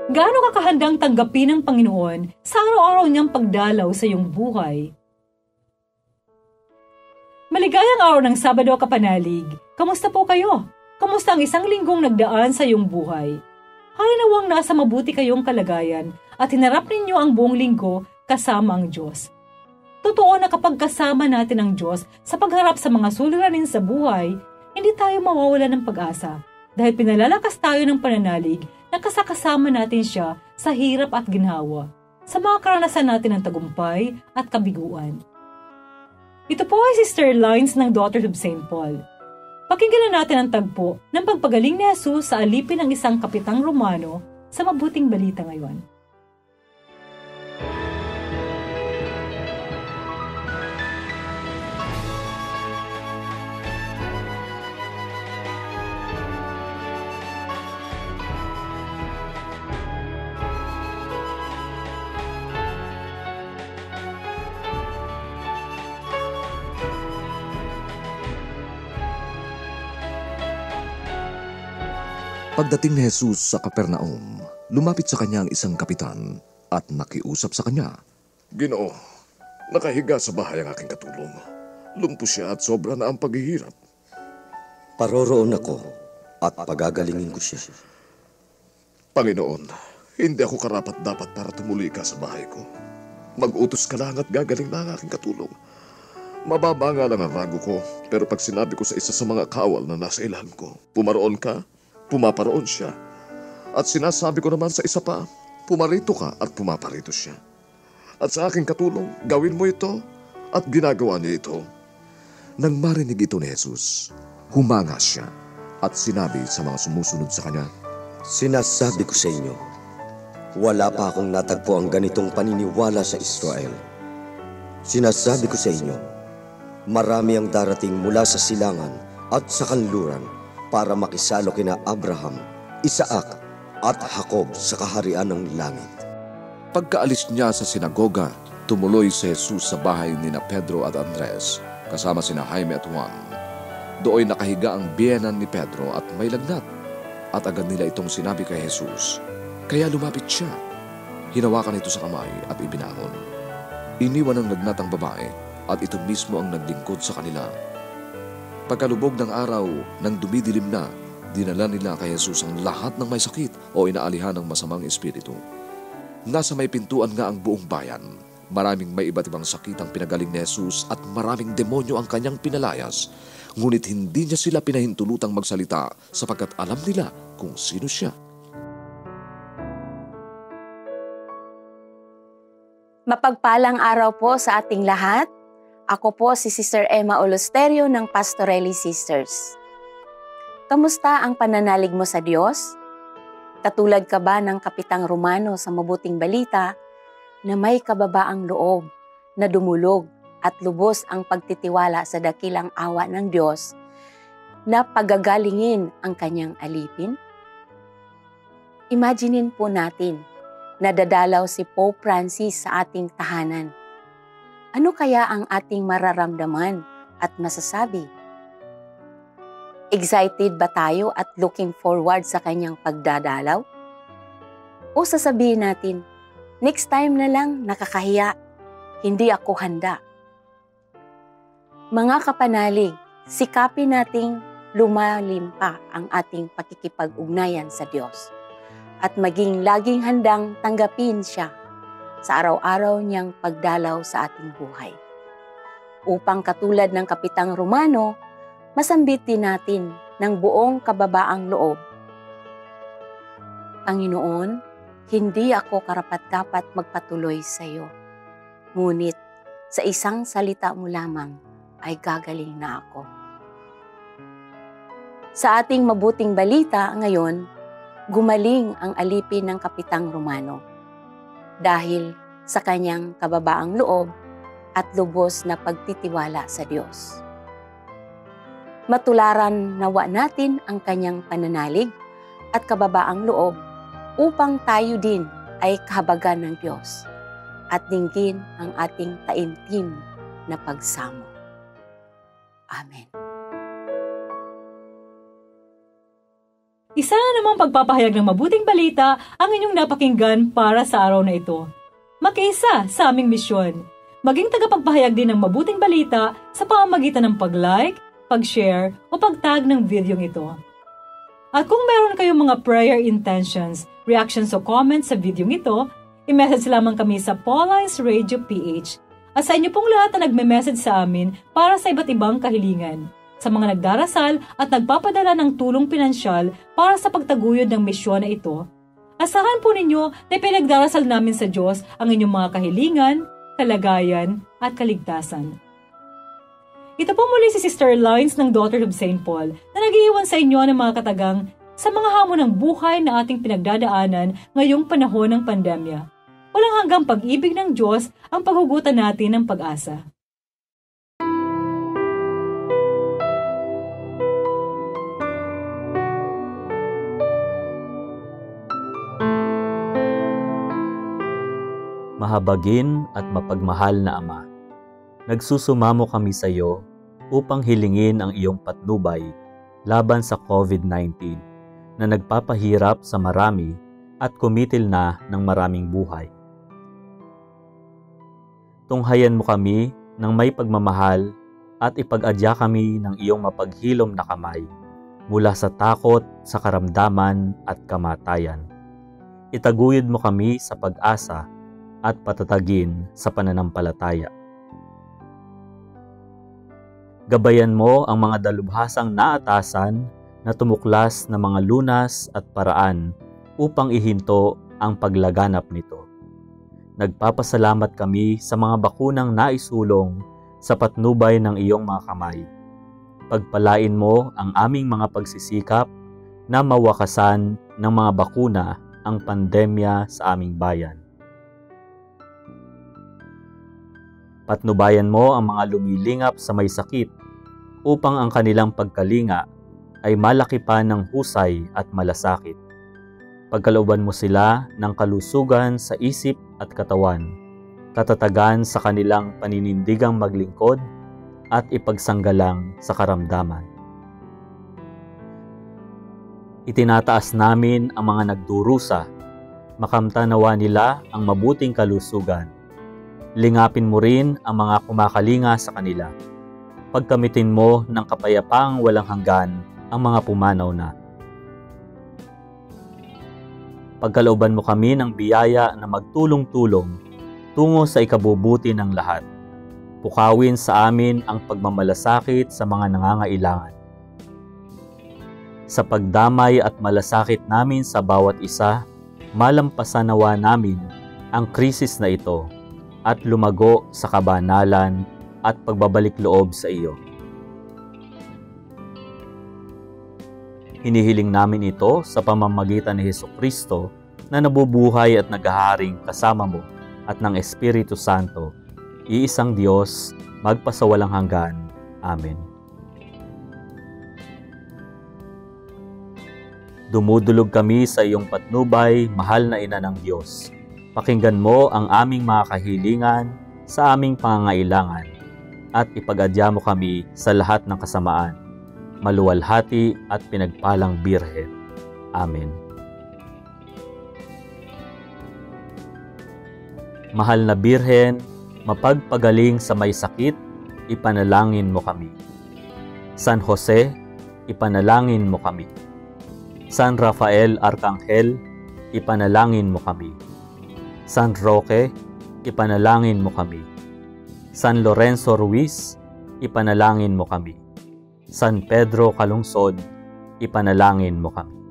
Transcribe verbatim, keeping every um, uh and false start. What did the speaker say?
Gaano ka kahandang tanggapin ng Panginoon sa araw-araw niyang pagdalaw sa iyong buhay? Maligayang araw ng Sabado, kapanalig. Kamusta po kayo? Kamusta ang isang linggong nagdaan sa iyong buhay? Halinawang nasa mabuti kayong kalagayan at hinarap ninyo ang buong linggo kasama ang Diyos. Totoo na kapag kasama natin ang Diyos sa pagharap sa mga suliranin sa buhay, hindi tayo mawawala ng pag-asa dahil pinalalakas tayo ng pananalig na kasakasama natin siya sa hirap at ginhawa, sa mga karanasan natin ng tagumpay at kabiguan. Ito po ay Sister Lines ng Daughters of Saint Paul. Pakinggan natin ang tagpo ng pagpagaling ni Jesus sa alipin ng isang kapitang Romano sa Mabuting Balita ngayon. Pagdating ni Jesus sa Capernaum, lumapit sa kanya ang isang kapitan at nakiusap sa kanya. Ginoo, nakahiga sa bahay ang aking katulong. Lumpos siya at sobra na ang paghihirap. Paroroon ako at pagagalingin ko siya. Panginoon, hindi ako karapat-dapat para tumuli ka sa bahay ko. Mag-utos ka lang at gagaling na ang aking katulong. Mababa nga lang ang rango ko, pero pag sinabi ko sa isa sa mga kawal na nasa ilahan ko, pumaroon ka, pumaparoon siya. At sinasabi ko naman sa isa pa, pumarito ka at pumaparito siya. At sa aking katulong, gawin mo ito at ginagawa niya ito. Nang marinig ito ni Jesus, humanga siya at sinabi sa mga sumusunod sa kanya, Sinasabi ko sa inyo, wala pa akong natagpo ang ganitong paniniwala sa Israel. Sinasabi ko sa inyo, marami ang darating mula sa silangan at sa kanluran para makisalo kina Abraham, Isaac at Jacob sa kaharian ng langit. Pagkaalis niya sa sinagoga, tumuloy si Jesus sa bahay ni na Pedro at Andres, kasama sina Jaime at Juan. Dooy nakahiga ang biyenan ni Pedro at may lagnat, at agad nila itong sinabi kay Jesus. Kaya lumapit siya, hinawakan ito sa kamay at ibinangon. Iniwan ng lagnat ang babae at ito mismo ang naglingkod sa kanila. Pagkalubog ng araw, nang dumidilim na, dinala nila kay Jesus ang lahat ng may sakit o inaalihan ng masamang espiritu. Nasa may pintuan nga ang buong bayan. Maraming may iba't ibang sakit ang pinagaling ni Jesus at maraming demonyo ang kanyang pinalayas. Ngunit hindi niya sila pinahintulutang magsalita sapagkat alam nila kung sino siya. Mapagpalang araw po sa ating lahat. Ako po si Sister Emma Olosterio ng Pastorelli Sisters. Kamusta ang pananalig mo sa Diyos? Katulad ka ba ng kapitang Romano sa Mabuting Balita na may kababaang loob na dumulog at lubos ang pagtitiwala sa dakilang awa ng Diyos na pagagalingin ang kanyang alipin? Imaginin po natin na dadalaw si Pope Francis sa ating tahanan. Ano kaya ang ating mararamdaman at masasabi? Excited ba tayo at looking forward sa kanyang pagdadalaw? O sasabihin natin, next time na lang, nakakahiya, hindi ako handa. Mga kapanalig, sikapin nating lumalim pa ang ating pakikipag-ugnayan sa Diyos at maging laging handang tanggapin siya sa araw-araw niyang pagdalaw sa ating buhay. Upang katulad ng Kapitang Romano, masambitin natin ng buong kababaang loob. Panginoon, hindi ako karapat-dapat magpatuloy sa iyo. Ngunit sa isang salita mo lamang ay gagaling na ako. Sa ating mabuting balita ngayon, gumaling ang alipin ng Kapitang Romano dahil sa kanyang kababaang loob at lubos na pagtitiwala sa Diyos. Matularan nawa natin ang kanyang pananalig at kababaang loob upang tayo din ay kahabagan ng Diyos at dinggin ang ating taimtim na pagsamo. Amen. Isa na namang pagpapahayag ng mabuting balita ang inyong napakinggan para sa araw na ito. Makiisa sa aming misyon. Maging tagapagpahayag din ng mabuting balita sa pamamagitan ng pag-like, pag-share o pag-tag ng videong ito. At kung meron kayong mga prayer intentions, reactions o comments sa videong ito, i-message lamang kami sa Paulines Radio P H. At sa inyo pong lahat na nagme-message sa amin para sa iba't ibang kahilingan. Sa mga nagdarasal at nagpapadala ng tulong pinansyal para sa pagtaguyod ng misyon na ito. Asahan po ninyo na pinagdarasal namin sa Diyos ang inyong mga kahilingan, kalagayan at kaligtasan. Ito po muli si Sister Lines ng Daughter of Saint Paul na nag-iiwan sa inyo ng mga katagang sa mga hamon ng buhay na ating pinagdadaanan ngayong panahon ng pandemya. Walang hanggang pag-ibig ng Diyos ang paghugutan natin ng pag-asa. Mahabagin at mapagmahal na Ama, nagsusumamo kami sa iyo upang hilingin ang iyong patnubay laban sa COVID nineteen na nagpapahirap sa marami at kumitil na ng maraming buhay. Tunghayan mo kami ng may pagmamahal at ipag-adya kami ng iyong mapaghilom na kamay mula sa takot, sa karamdaman at kamatayan. Itaguyod mo kami sa pag-asa at patatagin sa pananampalataya. Gabayan mo ang mga dalubhasang naatasan na tumuklas na mga lunas at paraan upang ihinto ang paglaganap nito. Nagpapasalamat kami sa mga bakunang naisulong sa patnubay ng iyong mga kamay. Pagpalain mo ang aming mga pagsisikap na mawakasan ng mga bakuna ang pandemya sa aming bayan. Patnubayan mo ang mga lumilingap sa may sakit upang ang kanilang pagkalinga ay malaki pa ng husay at malasakit. Pagkalooban mo sila ng kalusugan sa isip at katawan, katatagan sa kanilang paninindigang maglingkod at ipagsanggalang sa karamdaman. Itinataas namin ang mga nagdurusa, makamtanawa nila ang mabuting kalusugan. Lingapin mo rin ang mga kumakalinga sa kanila. Pagkamitin mo ng kapayapaang walang hanggan ang mga pumanaw na. Pagkalooban mo kami ng biyaya na magtulong-tulong tungo sa ikabubuti ng lahat. Pukawin sa amin ang pagmamalasakit sa mga nangangailangan. Sa pagdamay at malasakit namin sa bawat isa, malampasan nawa namin ang krisis na ito at lumago sa kabanalan at pagbabalik loob sa iyo. Hinihiling namin ito sa pamamagitan ni Hesukristo na nabubuhay at naghaharing kasama mo at ng Espiritu Santo, iisang Diyos, magpasawalang hanggan. Amen. Dumudulog kami sa iyong patnubay, mahal na Ina ng Diyos. Pakinggan mo ang aming mga kahilingan sa aming pangangailangan at ipag-adya mo kami sa lahat ng kasamaan. Maluwalhati at pinagpalang Birhen. Amen. Mahal na Birhen, mapagpagaling sa may sakit, ipanalangin mo kami. San Jose, ipanalangin mo kami. San Rafael Arcangel, ipanalangin mo kami. San Roque, ipanalangin mo kami. San Lorenzo Ruiz, ipanalangin mo kami. San Pedro Calungsod, ipanalangin mo kami.